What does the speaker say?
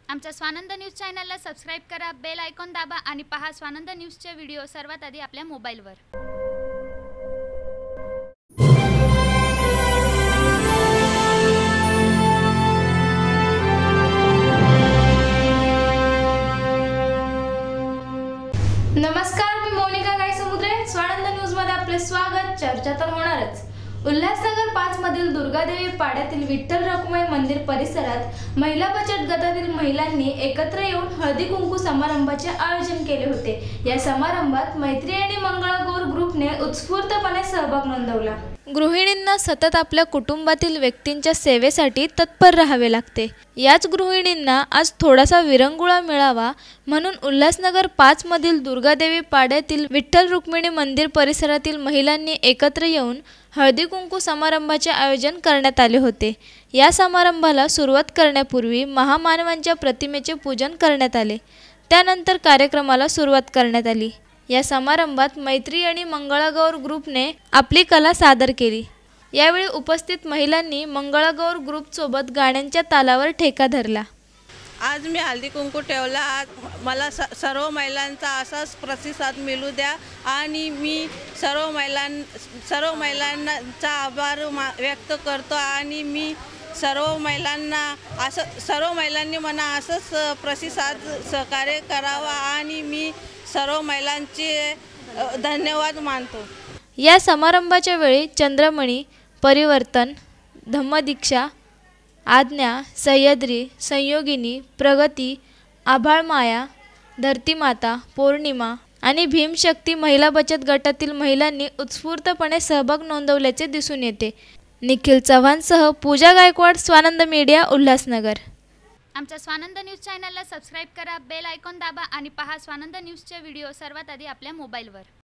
आमच्या स्वानंद न्यूज चॅनलला सबस्क्राइब करा, बेल आयकॉन दाबा आणि पहा स्वानंद न्यूजचे व्हिडिओ सर्वात आधी आपल्या मोबाईलवर। नमस्कार, मी मोनिका गायसमुद्रे। स्वानंद न्यूज मध्ये आपले स्वागत। चर्चा तर होणारच। उल्हासनगर 5 मधील दुर्गादेवी पाड्यातील विठ्ठल रखुमाई मंदिर परिसरात महिला बचत गटातील महिलांनी एकत्र येऊन हळदी कुंकू समारंभाचे आयोजन केले होते। या समारंभात मैत्री आणि मंगळागौर ग्रुपने उत्स्फूर्तपणे सहभाग नोंदवला। गृहिणींना सतत आपल्या कुटुंबातील व्यक्तींच्या सेवेसाठी तत्पर राहावे लागते। याच गृहिणींना आज थोडासा विरंगुळा मिळावा म्हणून उल्हासनगर 5 मधील दुर्गादेवी पाड्यातील विठ्ठल रुक्मिणी मंदिर परिसरातील महिलांनी एकत्र येऊन हळदी कुंकू समारंभाचे आयोजन करण्यात आले होते। या समारंभाला सुरुवात करण्यापूर्वी महामानवांच्या प्रतिमेचे पूजन करण्यात आले। त्यानंतर कार्यक्रमाला सुरुवात करण्यात आली। या समारंभात मैत्री आणि मंगळागौर ग्रुपने आपली कला सादर केली। यावेळी उपस्थित महिलांनी मंगळागौर ग्रुपसोबत गाण्यांच्या तालावर ठेका धरला। आज मी हळदी कुंकू ठेवला। आज मला सर्व महिलांचा असाच प्रतिसाद मिळू द्या आणि मी सर्व महिलांचा आभार व्यक्त करतो आणि मी सर्व महिलांनी मला असंच प्रतिसाद सहकार्य करावा आणि मी सर्व महिलांचे धन्यवाद मानतो। या समारंभाच्या वेळी चंद्रमणी, परिवर्तन, धम्मदीक्षा, आज्ञा, सह्याद्री, संयोगिनी, प्रगती, आभाळमाया, धरतीमाता, पौर्णिमा आणि भीमशक्ती महिला बचत गटातील महिलांनी उत्स्फूर्तपणे सहभाग नोंदवल्याचे दिसून येते। निखिल चव्हाणसह पूजा गायकवाड, स्वानंद मीडिया, उल्हासनगर। आमच्या स्वानंद न्यूज चॅनलला सबस्क्राइब करा, बेल आयकॉन दाबा आणि पहा स्वानंद न्यूजचे व्हिडिओ सर्वात आधी आपल्या मोबाईलवर।